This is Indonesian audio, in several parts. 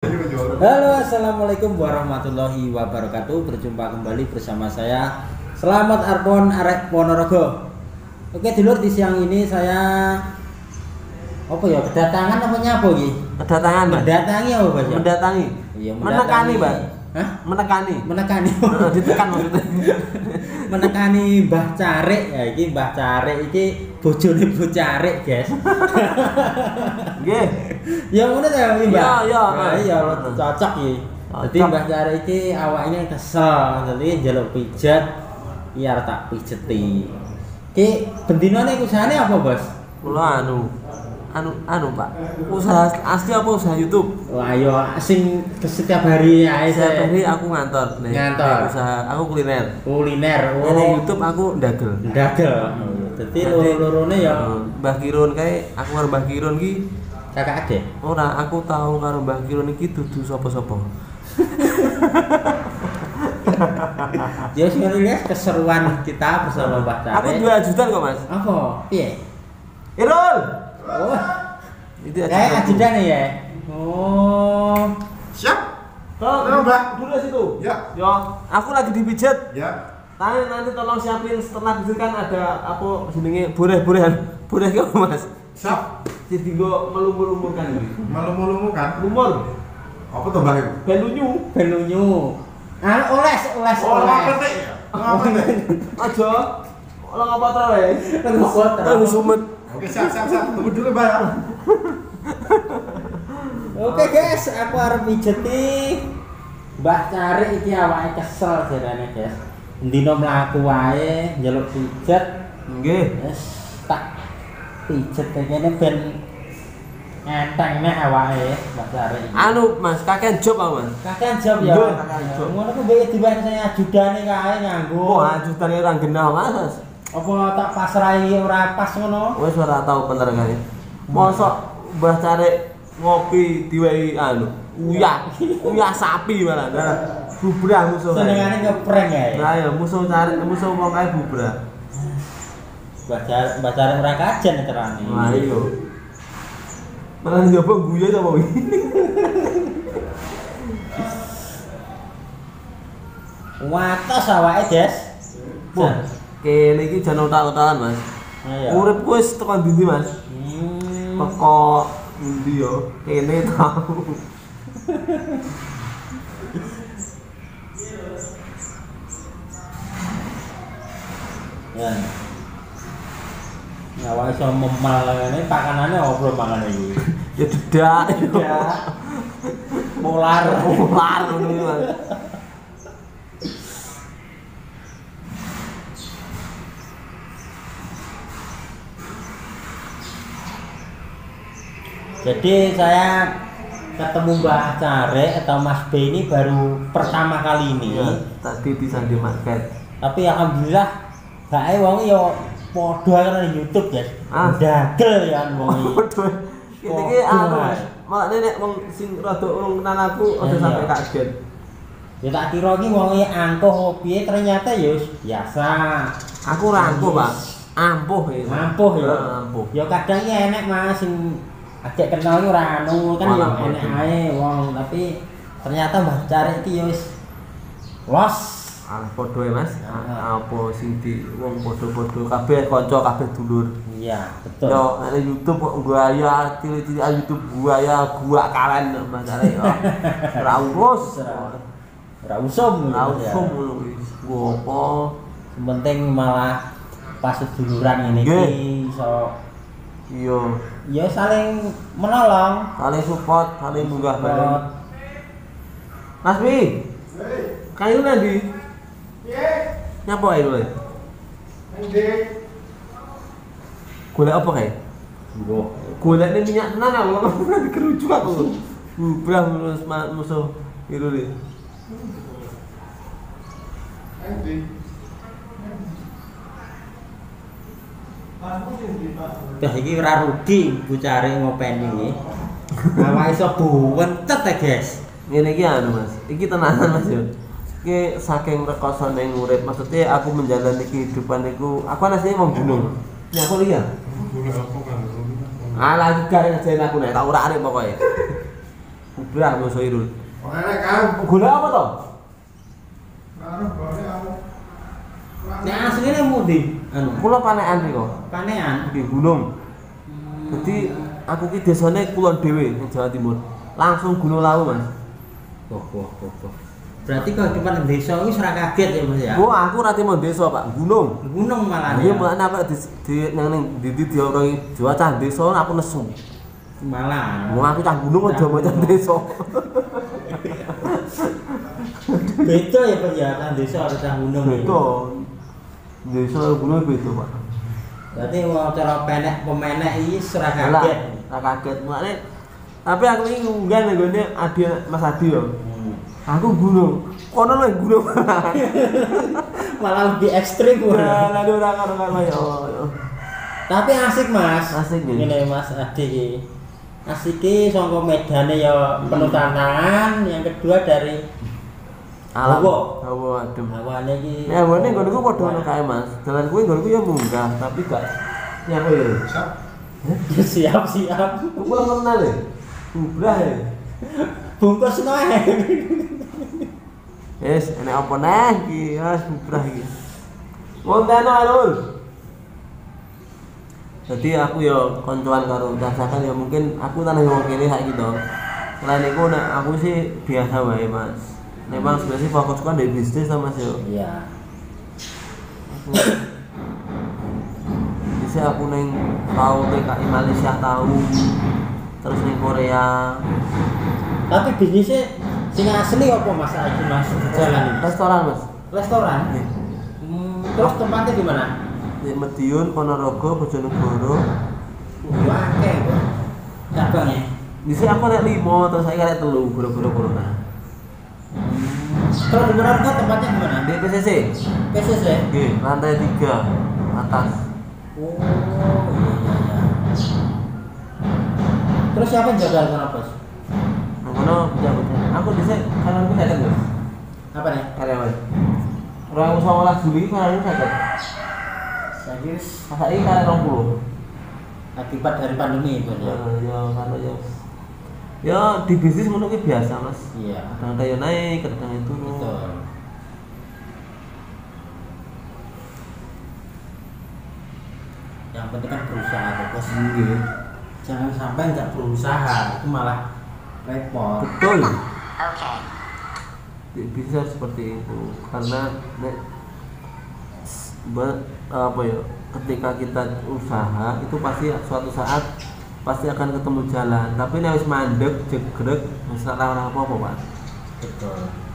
Halo, assalamualaikum warahmatullahi wabarakatuh. Berjumpa kembali bersama saya Selamat Arbon Arek Ponorogo. Oke dulur, di siang ini saya kedatangan apa nyapa iki? Kedatangan, Mbak. Mendatangi apa, Mas? Mendatangi. Iya, Menekani, Mbak. Hah? Menekani. Menekani. Ditekan maksudnya. Menekani Mbah Carik. Ya iki Mbah Carik iki bojone Mbah Carik, guys. Nggih. Ya ngono ta, Mbak. Iya. Iya, cocok iki. Jadi Mbah Carik iki awaknya kesel, jadi njaluk pijat, iya tak pijeti. Ki bendinane usahane apa, Bos? Kula Pak. Usaha asli apa usaha YouTube? Wah, yo sing setiap hari ae Setiap hari aku ngantor. Ngantor. Usaha aku kuliner. Kuliner. Ini YouTube aku ndagel. Ndagel. Dadi loro-lorone ya Mbah Kirun kae aku karo Mbah Kirun ki kakak adek. ora aku tahu karo Mbah Kirun iki dudu sapa-sapa. Ya sebenarnya keseruan kita bersama Mbah Carik. Aku 2 juta kok, Mas. Apa? Piye? Irul. Oh. Itu Ajudan ya. Oh. Siap. Tolong Mbak, dulu situ. Ya. Yo, aku lagi dipijat. Ya. Nanti tolong siapin setelah pijat kan ada apa jenenge boreh-borehan. Boreh ki apa, Mas? Siap. Jadi go melumur-lumurkan iki. Malu-malu kan? Lumur. Apa tuh Bang? Belunyu. Belunyu. Oles. Petik. Aja. Olah apa to wae? Nang Sumet. Oke, siap. Tunggu dulu, Bang. Oke guys, aku arep mijeti Mbah Carik iki awake kesel jarane, guys. Endino mlaku wae njaluk pijet. Nggih. Wis tak pijet kene ben enteng nek awake Mbah Carik iki. Mas, kakek job apa, Mas? Kakean job ya. Nggih, kakean job. Ngono ku mbek diwae saya ajudane kae nganggo. Oh, ajutane ora genah, Mas. Apa tak pasrahi ora pas ngono? Wes ora tau bener kae. Mosok Mbah Carik ngopi diwehi uyah sapi malah. Bubrah musuh. Senengane ngeprank ya. Nah ya musuh wong kae bubrah. Mbah Carik ora kajen terane. Nah iya. Malah nyoba guyu ta apa iki. Wates awake, Des. Wah, kene iki jan otak-otakan, Mas. Iya. Uripku wis tekan ndi, Mas? Teko ndi yo? Kene tau. Ya. Awake iso memal ngene pakanane opo mangane iki? Ya dedak. Ya. Molar ngono iki, Mas. Jadi saya ketemu Mbah Carik atau Mas B ini baru pertama kali ini. Ya, tadi di Sandi Market. Tapi alhamdulillah bae wong yo padha karo YouTube, guys. Dagel ya wong iki. Waduh. Iki malah nek wong sing rada urung kenal aku aja sampai kaget. Ya tak kira iki wong iki angkuh piye ternyata ya biasa. Aku ora angkuh, Pak. Ampuh ya. Ampuh ya. Ampuh. Ya kadang iki enek Mas sing ajek kenal ora anu kan ya enek ae wong, tapi ternyata Mbah Carik iki ya wis los. Padha ya, Mas. Apa sing di wong padha-padha kabeh kanca kabeh dulur. Iya, betul. Yo, nek YouTube kok gaya cilik-cilik YouTube gua kalen Mbah Carik yo. Ora urus. Ora usum. Ora usum ngono kuwi. Gua apa? Sing penting malah pas seduluran ngene iki iso iya ya saling menolong, saling support, saling munggah bareng. Mas Wi. Kayu nanti. Nyapa ae lho. Golek apa kae? Golekne minyak tenan aku kerucut aku. Bubrah musuh iru le. Dah iki ora rugi Bu Carik ngopeni iki. Awake iso buwentet ta, guys. Ngene iki Mas. Iki tenanan Mas yo. Iki saking rekosane urip, maksudnya aku menjalani kehidupan iku, aku asline wong gunung. Ya aku liya. Alah iki gareng aja aku nek tak urake pokoke. bubrah basa Irul. Wong enek kau. Golek apa to? Karo gole aku. Nek asline mudi anu Kula panekan niku. panean. Nggih gunung. Jadi aku ki desane kulon dhewe ning Jawa Timur. Langsung Gunung Lawu, Mas. Wah. Berarti kehidupan desa wis ora kaget ya Mas ya. Oh, aku ora timo desa, Pak. Gunung. Gunung malah Iya, ya. mulane apa di nang ning ndi diorongi Jawa cah desa aku nesu. Malah. Wong aku cah gunung aja mau cah desa. Beda ya Pak ya kan desa ada cah gunung. Beda. Desa gunung beda, Pak. Berarti wong cara pemenek iki ora Lah, kaget. ora kaget. Mulane tapi aku iki ngunggah nang gone Adi Mas Adi yo. Aku gunung. Kono lho gunung. Malah lebih ekstrim Lah, ora. ora karo yo. Tapi asik Mas. Asik, ya. Ngene Mas Adi iki. Asik iki saka medane ya penuh tantangan, yang kedua dari Alam. Hawa. Hawa adem. hawane iki. Ya, ngene nggonku padha ngono kae, Mas. Dalan kuwi nggonku ya munggah, tapi gak nyapa ya. Siap. Kok ora kenal ya? Bubrah ya. Bungkus noe. Wis, enek apa neh iki? Wis bubrah iki. Montano Arul. Jadi aku ya koncoan karo rasakan ya mungkin aku tanah wong kene saiki to. Selain iku nek aku sih biasa wae, Mas. Memang sebenarnya fokusku kan di bisnis to, Mas yo. Iya. Bisa aku neng tahu TKI Malaysia tahu, terus neng Korea. Tapi bisnisnya sing asli apa Mas iki Mas jalan ini? Restoran, Mas. Restoran. Nih, Terus tempatnya di mana? di Medion, Ponorogo, Bojonegoro. Akeh kok. Cabangnya. Di sini aku ada 5, terus saya ada 3, boro-boro corona. Kalau di Ponorogo tempatnya di mana? Di PCC, PCC. lantai 3 atas. Oh, iya. Terus siapa yang jaga sana, Bos? Nah, kono pejabatnya. Aku di sini karena aku sakit, Mas. Apa nih? Karyawan. Orang usaha Juli karena aku sakit. Jadi Masa ini karena 20. akibat dari pandemi itu ya. Ya, karena ya di bisnis ngono ki biasa, Mas. Iya. Kadang ada yang naik, kadang yang turun. Betul. Yang penting kan berusaha tuh, Bos. Nggih. Jangan sampai nggak berusaha, itu malah repot. Betul. Bisa seperti itu karena apa ya, ketika kita usaha itu pasti suatu saat pasti akan ketemu jalan, tapi nek wis mandek jegrek wis ora apa-apa, Pak. Betul.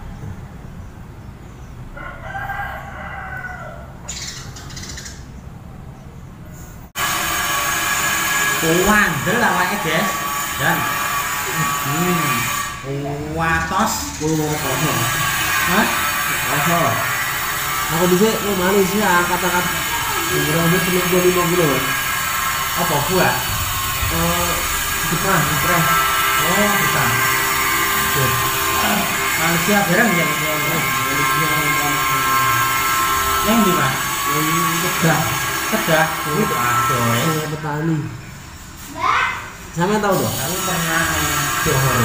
Wandel awake, Guys. Dan watos Kosong. hah? Kosong. Aku bisa ke Malaysia katakan kurang lebih 95 kilo, Mas. Apa buah? Jepang. Oh, bukan. Malaysia bareng ya, yang di mana? Kedah. Kedah. Aduh, Petani. Sama tahu dong? aku pernah Johor.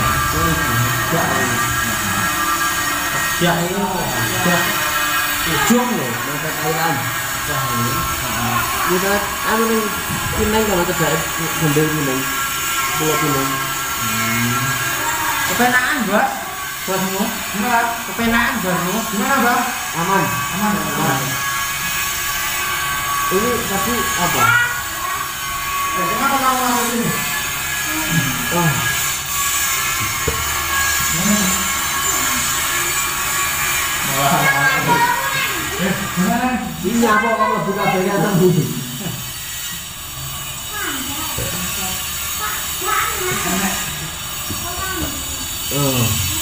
Ya itu, ujung loh, Mata Thailand. Kedah ini. Kita anu nih Pinang kalau Kedah Gendel Pinang. Pulau Pinang. Kepenaan, Bos. Bosmu? Gimana? Kepenaan, bosmu? Gimana, Bang? Aman. Aman ya, aman. Ini tapi apa? Kenapa kamu masuk sini? Oh, Gimana? ini apa kamu buka bayar dulu? Oh.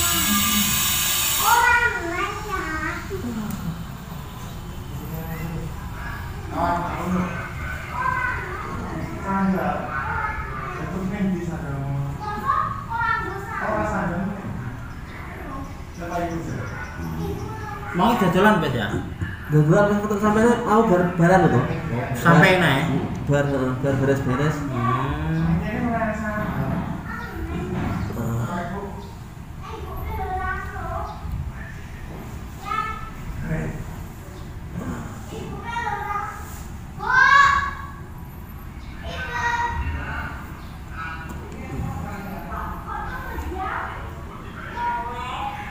Mau jajalan, Bet ya? Gangguan yang putus sampai mau barang itu. Sampai naik. Bar beres-beres.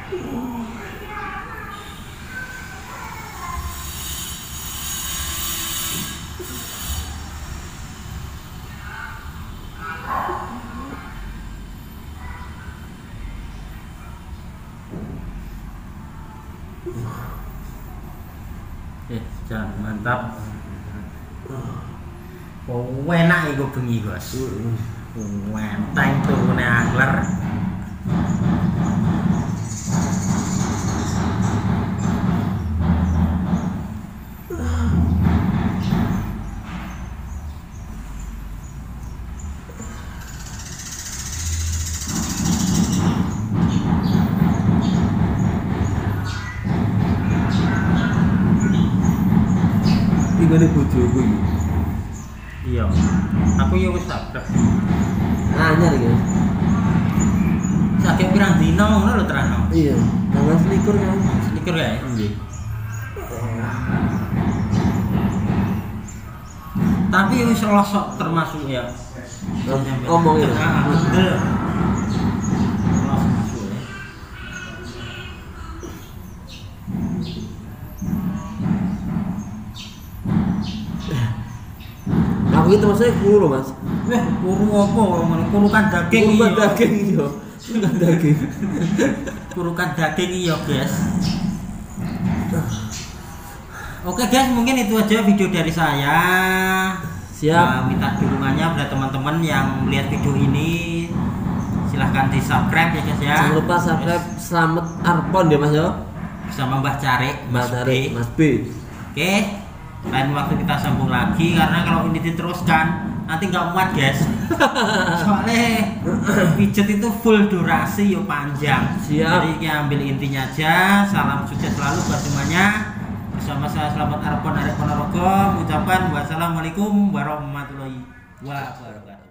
Jangan mantap. Oh, enak iku bengi, Bos. Wenteng turune angler. Gimana bojoku iki? Iya. Aku ya wis sabrek. Anyar iki. Sakit pirang dino ngono lho terano. Iya, tanggal 21 kan. Selikur ya? Nggih. Tapi wis losok termasuk ya. Ngomong ya. Betul. Losok masuk ya. Aku itu maksudnya kuru Mas. Weh, kuru apa? Kurukan daging. Kurukan iya. daging iya. Kurukan daging. Kurukan daging iya, guys. Oke guys, mungkin itu aja video dari saya. Siap. Minta dukungannya pada teman-teman yang melihat video ini. Silahkan di subscribe ya guys ya. Jangan lupa subscribe Slamet Arpon ya Mas ya. Bersama Mbah Carik, Mas Tarik, B. Mas B. Oke, lain waktu kita sambung lagi karena kalau ini diteruskan nanti nggak muat guys. Soalnya pijet itu full durasi yo panjang. Siap. Jadi kita ambil intinya aja. Salam sukses selalu buat semuanya. Bersama saya Slamet Arpon Arek Ponorogo mengucapkan wassalamualaikum warahmatullahi wabarakatuh.